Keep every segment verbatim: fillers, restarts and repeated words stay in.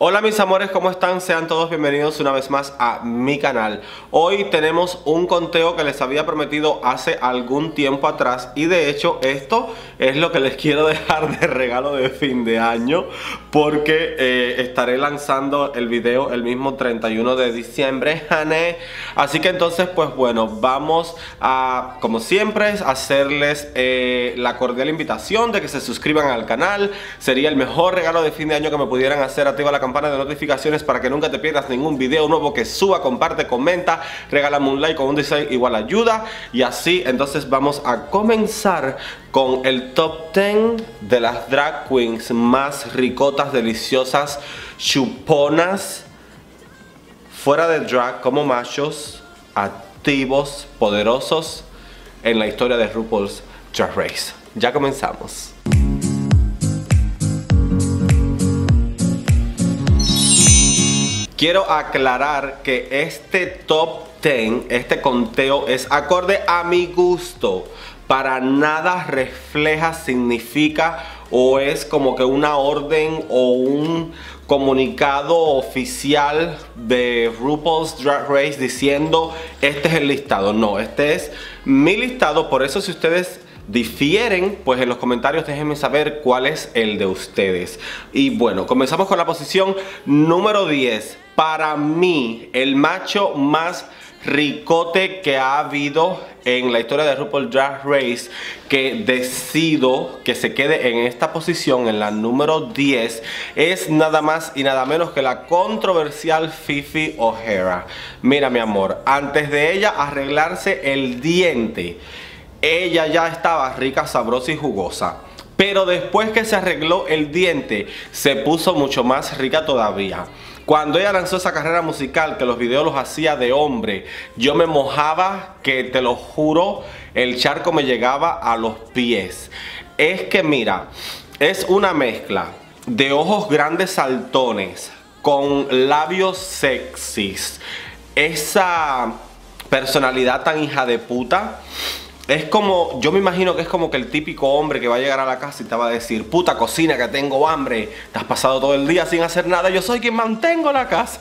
Hola mis amores, ¿cómo están? Sean todos bienvenidos una vez más a mi canal. Hoy tenemos un conteo que les había prometido hace algún tiempo atrás y de hecho esto es lo que les quiero dejar de regalo de fin de año, porque eh, estaré lanzando el video el mismo treinta y uno de diciembre, honey. Así que entonces pues bueno, vamos a, como siempre, hacerles eh, la cordial invitación de que se suscriban al canal. Sería el mejor regalo de fin de año que me pudieran hacer. Activa la campana de notificaciones para que nunca te pierdas ningún video nuevo que suba. Comparte, comenta, regálame un like con un dislike, igual ayuda. Y así entonces vamos a comenzar con el top diez de las drag queens más ricotas, deliciosas, chuponas, fuera de drag, como machos, activos, poderosos en la historia de RuPaul's Drag Race. Ya comenzamos. Quiero aclarar que este top diez, este conteo es acorde a mi gusto. Para nada refleja, significa o es como que una orden o un comunicado oficial de RuPaul's Drag Race diciendo este es el listado. No, este es mi listado. Por eso si ustedes difieren, pues en los comentarios déjenme saber cuál es el de ustedes. Y bueno, comenzamos con la posición número diez. Para mí, el macho más ricote que ha habido en la historia de RuPaul's Drag Race, que decido que se quede en esta posición, en la número diez, es nada más y nada menos que la controversial Phi Phi O'Hara. Mira mi amor, antes de ella arreglarse el diente, ella ya estaba rica, sabrosa y jugosa. Pero después que se arregló el diente, se puso mucho más rica todavía. Cuando ella lanzó esa carrera musical, que los videos los hacía de hombre, yo me mojaba, que te lo juro, el charco me llegaba a los pies. Es que mira, es una mezcla de ojos grandes saltones con labios sexys. Esa personalidad tan hija de puta. Es como, yo me imagino que es como que el típico hombre que va a llegar a la casa y te va a decir: puta, cocina, que tengo hambre, te has pasado todo el día sin hacer nada, yo soy quien mantengo la casa.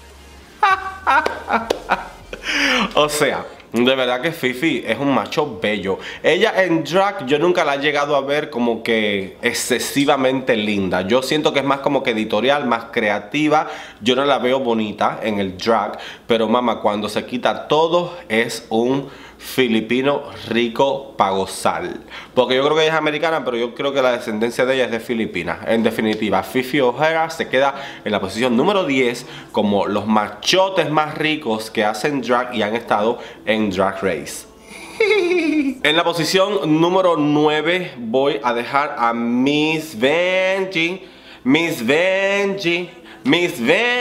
O sea, de verdad que Phi Phi es un macho bello. Ella en drag yo nunca la he llegado a ver como que excesivamente linda. Yo siento que es más como que editorial, más creativa. Yo no la veo bonita en el drag, pero mamá, cuando se quita todo es un filipino rico pa' gozar. Porque yo creo que ella es americana, pero yo creo que la descendencia de ella es de Filipinas. En definitiva, Phi Phi O'Hara se queda en la posición número diez como los machotes más ricos que hacen drag y han estado en Drag Race. En la posición número nueve voy a dejar a Miss Benji. Miss Benji. Miss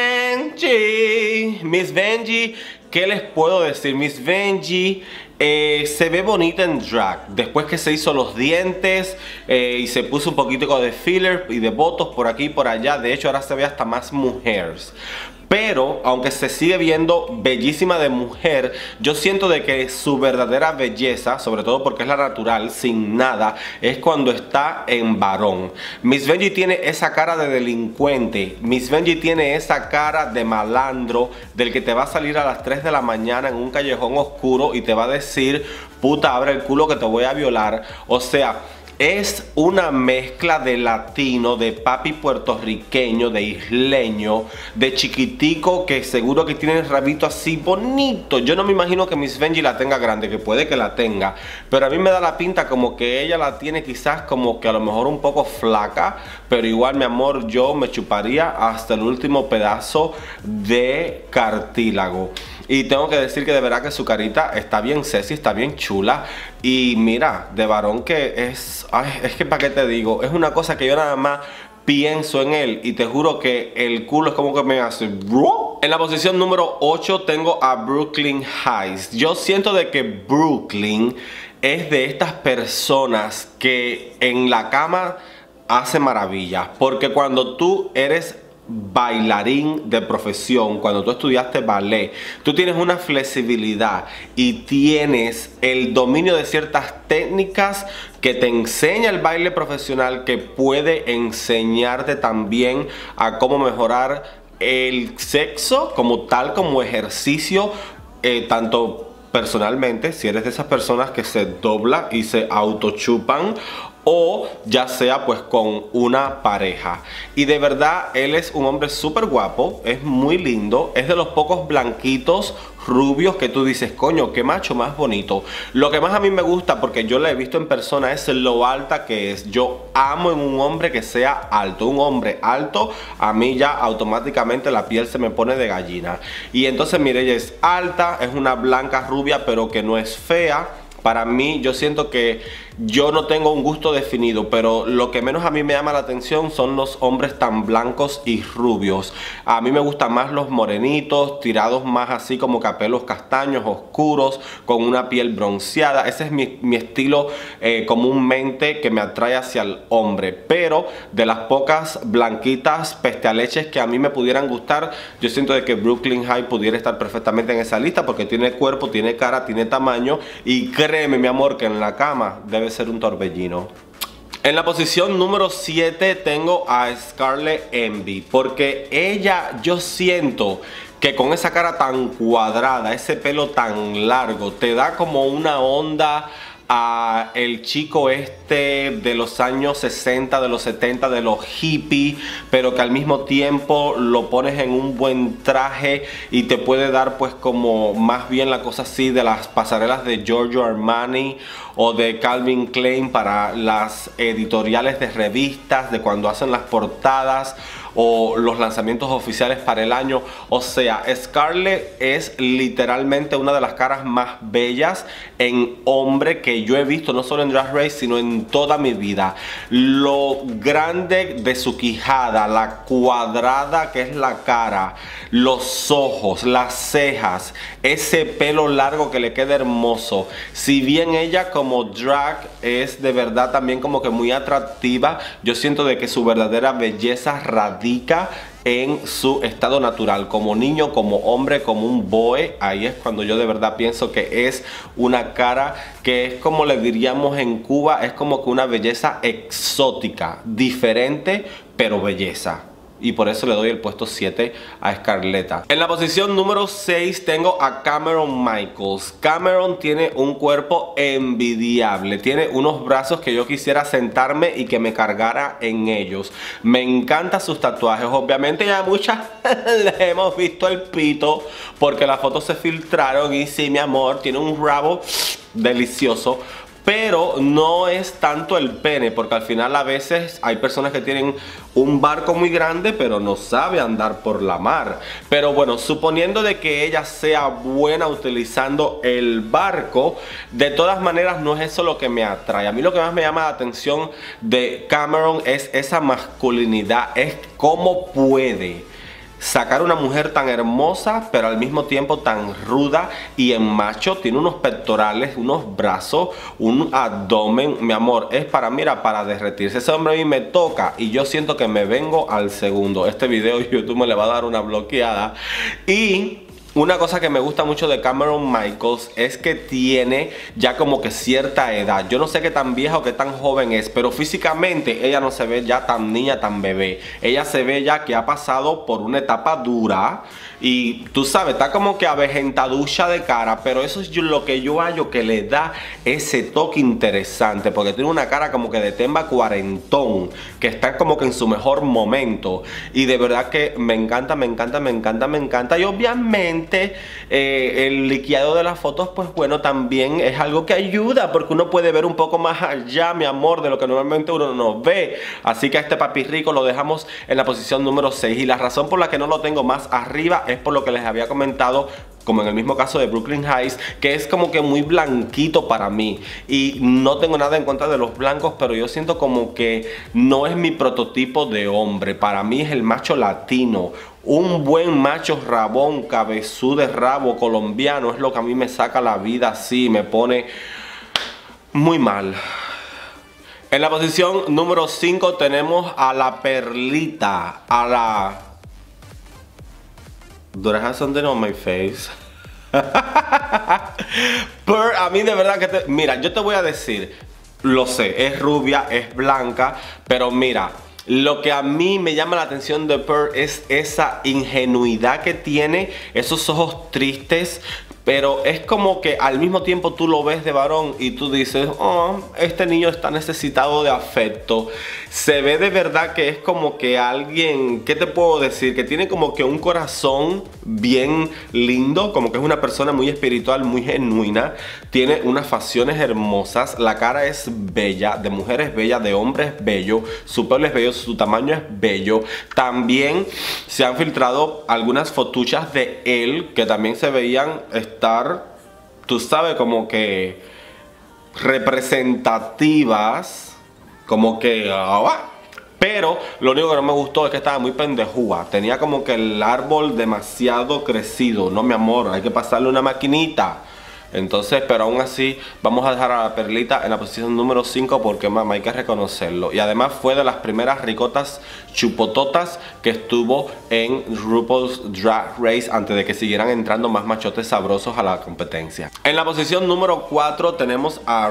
Benji. Miss Benji. ¿Qué les puedo decir? Miss Benji eh, se ve bonita en drag. Después que se hizo los dientes eh, y se puso un poquito de filler y de botox por aquí y por allá. De hecho ahora se ve hasta más mujeres. Pero aunque se sigue viendo bellísima de mujer, yo siento de que su verdadera belleza, sobre todo porque es la natural, sin nada, es cuando está en varón. Miss Benji tiene esa cara de delincuente. Miss Benji tiene esa cara de malandro, del que te va a salir a las tres de la mañana en un callejón oscuro y te va a decir: puta, abre el culo que te voy a violar. O sea, es una mezcla de latino, de papi puertorriqueño, de isleño, de chiquitico, que seguro que tiene el rabito así bonito. Yo no me imagino que Miss Benji la tenga grande, que puede que la tenga, pero a mí me da la pinta como que ella la tiene quizás como que a lo mejor un poco flaca. Pero igual, mi amor, yo me chuparía hasta el último pedazo de cartílago. Y tengo que decir que de verdad que su carita está bien sexy, está bien chula. Y mira, de varón que es... Ay, es que para qué te digo, es una cosa que yo nada más pienso en él y te juro que el culo es como que me hace... En la posición número ocho tengo a Brooklyn Hytes. Yo siento de que Brooklyn es de estas personas que en la cama hace maravillas. Porque cuando tú eres bailarín de profesión, cuando tú estudiaste ballet, tú tienes una flexibilidad y tienes el dominio de ciertas técnicas que te enseña el baile profesional, que puede enseñarte también a cómo mejorar el sexo como tal, como ejercicio, eh, tanto personalmente, si eres de esas personas que se dobla y se autochupan, o ya sea pues con una pareja. Y de verdad él es un hombre súper guapo, es muy lindo, es de los pocos blanquitos rubios que tú dices, coño, qué macho más bonito. Lo que más a mí me gusta, porque yo la he visto en persona, es lo alta que es. Yo amo en un hombre que sea alto. Un hombre alto, a mí ya automáticamente la piel se me pone de gallina. Y entonces mire, ella es alta, es una blanca rubia, pero que no es fea. Para mí, yo siento que yo no tengo un gusto definido, pero lo que menos a mí me llama la atención son los hombres tan blancos y rubios. A mí me gustan más los morenitos, tirados más así como que a pelos castaños, oscuros, con una piel bronceada. Ese es mi, mi estilo eh, comúnmente que me atrae hacia el hombre. Pero de las pocas blanquitas pestealeches que a mí me pudieran gustar, yo siento de que Brooklyn High pudiera estar perfectamente en esa lista, porque tiene cuerpo, tiene cara, tiene tamaño, y créeme, mi amor, que en la cama debe ser un torbellino. En la posición número siete tengo a Scarlett Envy, porque ella, yo siento que con esa cara tan cuadrada, ese pelo tan largo, te da como una onda a el chico este de los años sesenta, de los setenta, de los hippies, pero que al mismo tiempo lo pones en un buen traje y te puede dar pues como más bien la cosa así de las pasarelas de Giorgio Armani o de Calvin Klein para las editoriales de revistas, de cuando hacen las portadas o los lanzamientos oficiales para el año. O sea, Scarlett es literalmente una de las caras más bellas en hombre que yo he visto, no solo en Drag Race, sino en toda mi vida. Lo grande de su quijada, la cuadrada que es la cara, los ojos, las cejas, ese pelo largo que le queda hermoso. Si bien ella como drag es de verdad también como que muy atractiva, yo siento de que su verdadera belleza radica en su estado natural, como niño, como hombre, como un boy. Ahí es cuando yo de verdad pienso que es una cara que es como le diríamos en Cuba, es como que una belleza exótica, diferente, pero belleza. Y por eso le doy el puesto siete a Scarlett. En la posición número seis tengo a Cameron Michaels. Cameron tiene un cuerpo envidiable. Tiene unos brazos que yo quisiera sentarme y que me cargara en ellos. Me encantan sus tatuajes. Obviamente ya muchas le hemos visto el pito porque las fotos se filtraron. Y sí, mi amor, tiene un rabo delicioso. Pero no es tanto el pene, porque al final a veces hay personas que tienen un barco muy grande pero no sabe andar por la mar. Pero bueno, suponiendo de que ella sea buena utilizando el barco, de todas maneras no es eso lo que me atrae. A mí lo que más me llama la atención de Cameron es esa masculinidad, es cómo puede sacar una mujer tan hermosa pero al mismo tiempo tan ruda y en macho. Tiene unos pectorales, unos brazos, un abdomen, mi amor, es para, mira, para derretirse. Ese hombre a mí me toca y yo siento que me vengo al segundo. Este video YouTube me le va a dar una bloqueada. Y una cosa que me gusta mucho de Cameron Michaels es que tiene ya como que cierta edad. Yo no sé qué tan vieja o qué tan joven es, pero físicamente ella no se ve ya tan niña, tan bebé. Ella se ve ya que ha pasado por una etapa dura y tú sabes, está como que avejentaducha de cara, pero eso es lo que yo hallo que le da ese toque interesante, porque tiene una cara como que de temba cuarentón, que está como que en su mejor momento. Y de verdad que me encanta, me encanta, me encanta, me encanta. Y obviamente eh, el liqueado de las fotos, pues bueno, también es algo que ayuda, porque uno puede ver un poco más allá, mi amor, de lo que normalmente uno no ve. Así que a este papi rico lo dejamos en la posición número seis. Y la razón por la que no lo tengo más arriba es por lo que les había comentado, como en el mismo caso de Brooklyn Heights, que es como que muy blanquito para mí. Y no tengo nada en contra de los blancos, pero yo siento como que no es mi prototipo de hombre. Para mí es el macho latino. Un buen macho rabón, cabezudo de rabo colombiano es lo que a mí me saca la vida así, me pone muy mal. En la posición número cinco tenemos a la perlita, a la Do I have something on my face? Pearl, a mí de verdad que te... Mira, yo te voy a decir, lo sé, es rubia, es blanca, pero mira, lo que a mí me llama la atención de Pearl es esa ingenuidad que tiene, esos ojos tristes. Pero es como que al mismo tiempo tú lo ves de varón y tú dices, oh, este niño está necesitado de afecto. Se ve de verdad que es como que alguien, ¿qué te puedo decir? Que tiene como que un corazón bien lindo, como que es una persona muy espiritual, muy genuina. Tiene unas facciones hermosas, la cara es bella, de mujer es bella, de hombre es bello, su pelo es bello, su tamaño es bello. También se han filtrado algunas fotuchas de él que también se veían estar, tú sabes, como que representativas, como que ah, pero lo único que no me gustó es que estaba muy pendejúa, tenía como que el árbol demasiado crecido. No, mi amor, hay que pasarle una maquinita. Entonces, pero aún así vamos a dejar a la Perlita en la posición número cinco porque, mamá, hay que reconocerlo. Y además fue de las primeras ricotas chupototas que estuvo en RuPaul's Drag Race antes de que siguieran entrando más machotes sabrosos a la competencia. En la posición número cuatro tenemos a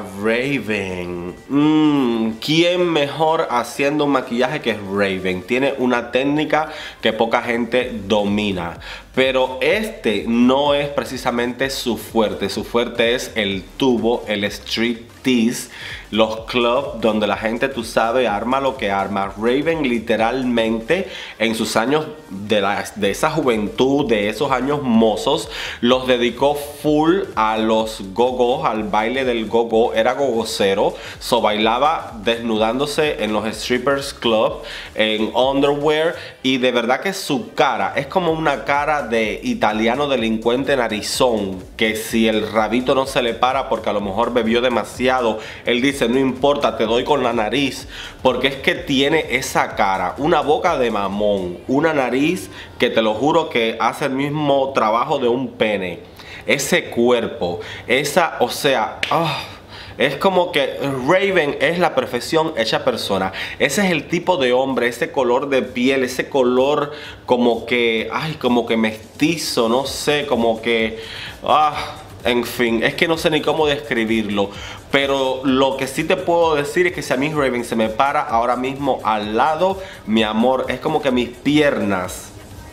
Raven. Mmm, ¿quién mejor haciendo un maquillaje que Raven? Tiene una técnica que poca gente domina. Pero este no es precisamente su fuerte. Su fuerte es el tubo, el striptease, los clubs donde la gente, tú sabes, arma lo que arma. Raven literalmente en sus años de, la, de esa juventud, de esos años mozos, los dedicó full a los go-go, al baile del go-go. Era gogocero, so bailaba desnudándose en los strippers club, en underwear. Y de verdad que su cara es como una cara de italiano delincuente narizón, que si el rabito no se le para porque a lo mejor bebió demasiado, él dice, no importa, te doy con la nariz. Porque es que tiene esa cara, una boca de mamón, una nariz que te lo juro que hace el mismo trabajo de un pene. Ese cuerpo, esa, o sea, oh, es como que Raven es la perfección hecha persona. Ese es el tipo de hombre, ese color de piel, ese color como que, ay, como que mestizo, no sé, como que, ah, en fin, es que no sé ni cómo describirlo. Pero lo que sí te puedo decir es que si a mí Raven se me para ahora mismo al lado, mi amor, es como que mis piernas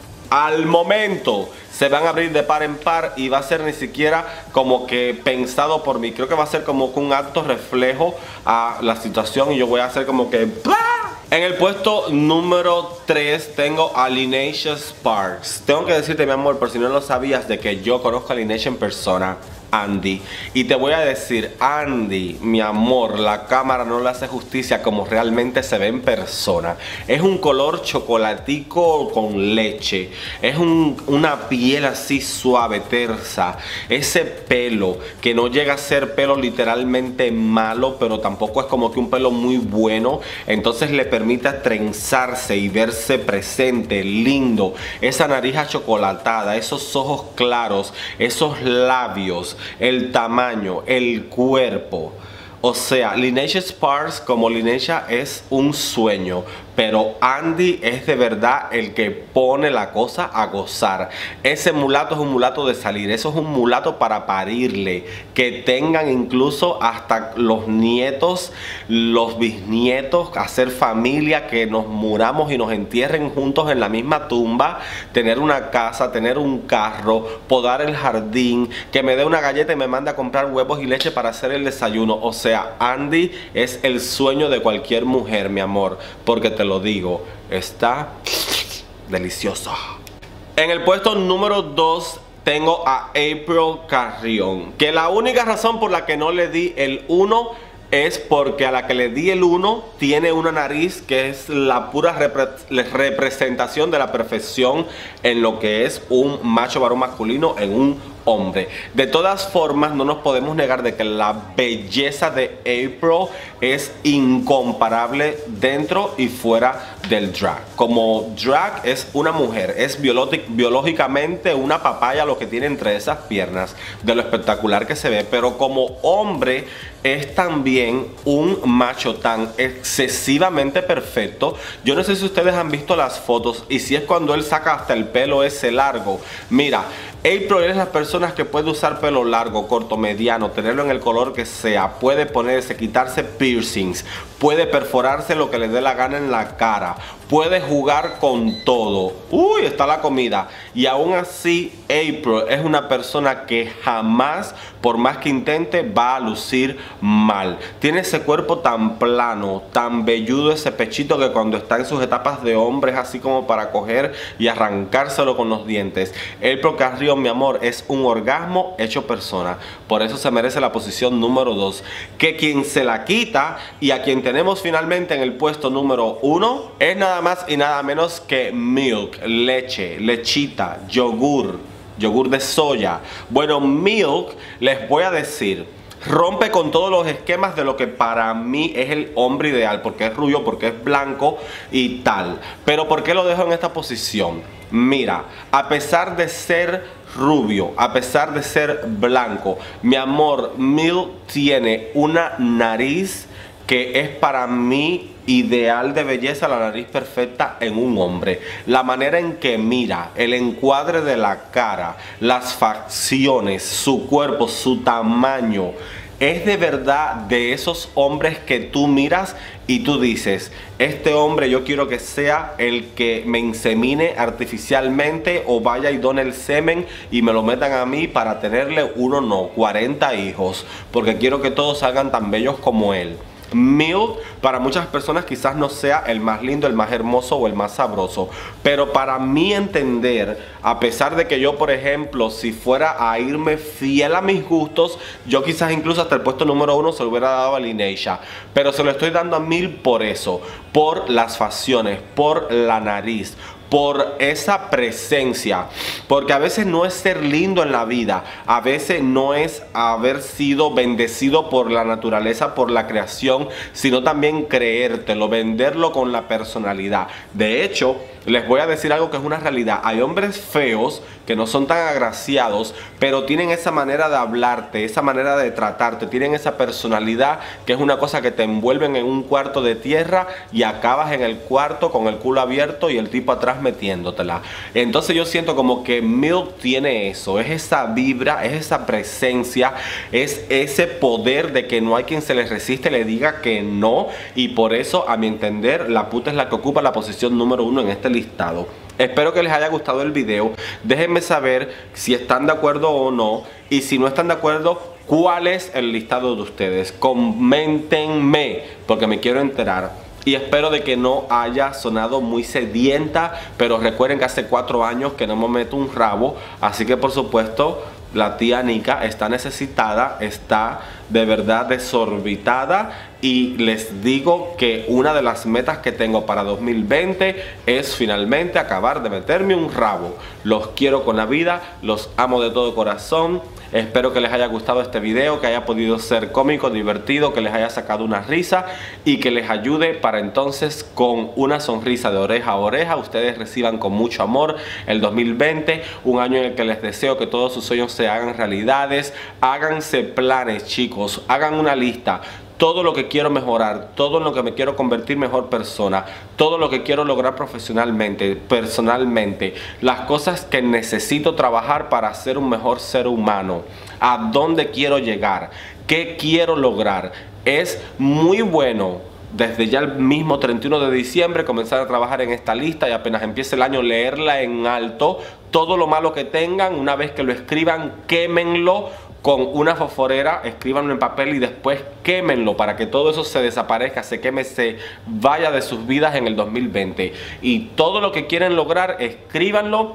al momento se van a abrir de par en par y va a ser ni siquiera como que pensado por mí. Creo que va a ser como un acto reflejo a la situación y yo voy a hacer como que ¡blah! En el puesto número tres tengo a Lineysha Sparks. Tengo que decirte, mi amor, por si no lo sabías, de que yo conozco a Lineysha en persona, Andy. Y te voy a decir, Andy, mi amor, la cámara no le hace justicia como realmente se ve en persona. Es un color chocolatico con leche. Es un, una piel así suave, tersa. Ese pelo que no llega a ser pelo literalmente malo, pero tampoco es como que un pelo muy bueno. Entonces le permite trenzarse y verse presente, lindo. Esa nariz achocolatada, esos ojos claros, esos labios, el tamaño, el cuerpo. O sea, Lineysha Sparks como Lineysha es un sueño, pero Andy es de verdad el que pone la cosa a gozar. Ese mulato es un mulato de salir, eso es un mulato para parirle, que tengan incluso hasta los nietos, los bisnietos, hacer familia, que nos muramos y nos entierren juntos en la misma tumba, tener una casa, tener un carro, podar el jardín, que me dé una galleta y me mande a comprar huevos y leche para hacer el desayuno. O sea, Andy es el sueño de cualquier mujer, mi amor, porque te lo digo, está delicioso. En el puesto número dos tengo a April Carrión, que la única razón por la que no le di el uno es porque a la que le di el uno tiene una nariz que es la pura repre representación de la perfección en lo que es un macho varón masculino en un hombre. De todas formas, no nos podemos negar de que la belleza de April es incomparable dentro y fuera del drag. Como drag es una mujer, es biológicamente una papaya lo que tiene entre esas piernas, de lo espectacular que se ve, pero como hombre es también un macho tan excesivamente perfecto. Yo no sé si ustedes han visto las fotos y si es cuando él saca hasta el pelo ese largo. Mira, April es las personas que puede usar pelo largo, corto, mediano, tenerlo en el color que sea, puede ponerse, quitarse piercings, puede perforarse lo que le dé la gana en la cara, puede jugar con todo. Uy, está la comida. Y aún así, April es una persona que jamás, por más que intente, va a lucir mal. Tiene ese cuerpo tan plano, tan velludo, ese pechito que cuando está en sus etapas de hombre es así como para coger y arrancárselo con los dientes. April Carrión, mi amor, es un orgasmo hecho persona. Por eso se merece la posición número dos. Que quien se la quita y a quien tenemos finalmente en el puesto número uno es nada más y nada menos que Milk, leche, lechita, yogur, yogur de soya. Bueno, Milk, les voy a decir, rompe con todos los esquemas de lo que para mí es el hombre ideal, porque es rubio, porque es blanco y tal. Pero ¿por qué lo dejo en esta posición? Mira, a pesar de ser rubio, a pesar de ser blanco, mi amor, Milk tiene una nariz que es para mí ideal de belleza, la nariz perfecta en un hombre. La manera en que mira, el encuadre de la cara, las facciones, su cuerpo, su tamaño, es de verdad de esos hombres que tú miras y tú dices, este hombre yo quiero que sea el que me insemine artificialmente o vaya y done el semen y me lo metan a mí para tenerle uno no, cuarenta hijos, porque quiero que todos salgan tan bellos como él. Milk para muchas personas quizás no sea el más lindo, el más hermoso o el más sabroso, pero para mí entender, a pesar de que yo, por ejemplo, si fuera a irme fiel a mis gustos, yo quizás incluso hasta el puesto número uno se lo hubiera dado a Lineisha, pero se lo estoy dando a Milk por eso, por las facciones, por la nariz, por esa presencia, porque a veces no es ser lindo en la vida, a veces no es haber sido bendecido por la naturaleza, por la creación, sino también creértelo, venderlo con la personalidad. De hecho, les voy a decir algo que es una realidad. Hay hombres feos que no son tan agraciados, pero tienen esa manera de hablarte, esa manera de tratarte, tienen esa personalidad que es una cosa que te envuelven en un cuarto de tierra y acabas en el cuarto con el culo abierto y el tipo atrás metiéndotela. Entonces yo siento como que Milk tiene eso, es esa vibra, es esa presencia, es ese poder de que no hay quien se le resiste, le diga que no, y por eso, a mi entender, la puta es la que ocupa la posición número uno en este listado. Espero que les haya gustado el video. Déjenme saber si están de acuerdo o no, y si no están de acuerdo, ¿cuál es el listado de ustedes? Coméntenme, porque me quiero enterar. Y espero de que no haya sonado muy sedienta, pero recuerden que hace cuatro años que no me meto un rabo, así que por supuesto la tía Nika está necesitada, está de verdad desorbitada, y les digo que una de las metas que tengo para dos mil veinte es finalmente acabar de meterme un rabo. Los quiero con la vida, los amo de todo corazón. Espero que les haya gustado este video, que haya podido ser cómico, divertido, que les haya sacado una risa y que les ayude para entonces, con una sonrisa de oreja a oreja, ustedes reciban con mucho amor el dos mil veinte, un año en el que les deseo que todos sus sueños se hagan realidades. Háganse planes, chicos, hagan una lista. Todo lo que quiero mejorar, todo en lo que me quiero convertir mejor persona, todo lo que quiero lograr profesionalmente, personalmente, las cosas que necesito trabajar para ser un mejor ser humano, a dónde quiero llegar, qué quiero lograr. Es muy bueno desde ya el mismo treinta y uno de diciembre comenzar a trabajar en esta lista y apenas empiece el año leerla en alto. Todo lo malo que tengan, una vez que lo escriban, quémenlo con una fosforera, escríbanlo en papel y después quémenlo para que todo eso se desaparezca, se queme, se vaya de sus vidas en el dos mil veinte. Y todo lo que quieren lograr, escríbanlo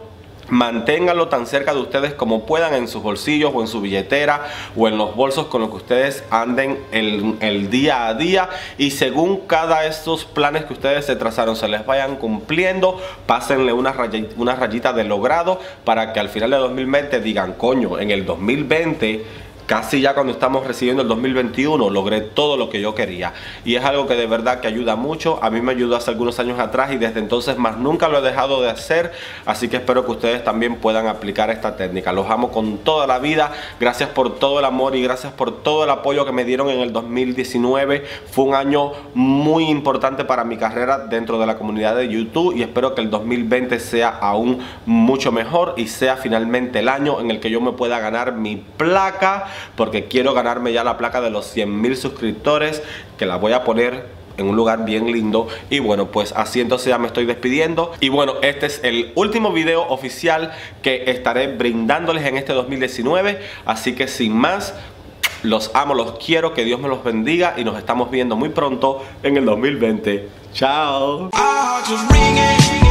manténganlo tan cerca de ustedes como puedan, en sus bolsillos o en su billetera o en los bolsos con los que ustedes anden el, el día a día, y según cada de estos planes que ustedes se trazaron se les vayan cumpliendo, pásenle una rayita, una rayita de logrado, para que al final de dos mil veinte digan, coño, en el dos mil veinte, casi ya cuando estamos recibiendo el dos mil veintiuno, logré todo lo que yo quería. Y es algo que de verdad que ayuda mucho. A mí me ayudó hace algunos años atrás y desde entonces más nunca lo he dejado de hacer. Así que espero que ustedes también puedan aplicar esta técnica. Los amo con toda la vida. Gracias por todo el amor y gracias por todo el apoyo que me dieron en el dos mil diecinueve. Fue un año muy importante para mi carrera dentro de la comunidad de YouTube, y espero que el dos mil veinte sea aún mucho mejor y sea finalmente el año en el que yo me pueda ganar mi placa, porque quiero ganarme ya la placa de los cien mil suscriptores, que la voy a poner en un lugar bien lindo. Y bueno, pues así entonces ya me estoy despidiendo. Y bueno, este es el último video oficial que estaré brindándoles en este dos mil diecinueve. Así que sin más, los amo, los quiero, que Dios me los bendiga y nos estamos viendo muy pronto en el dos mil veinte. Chao.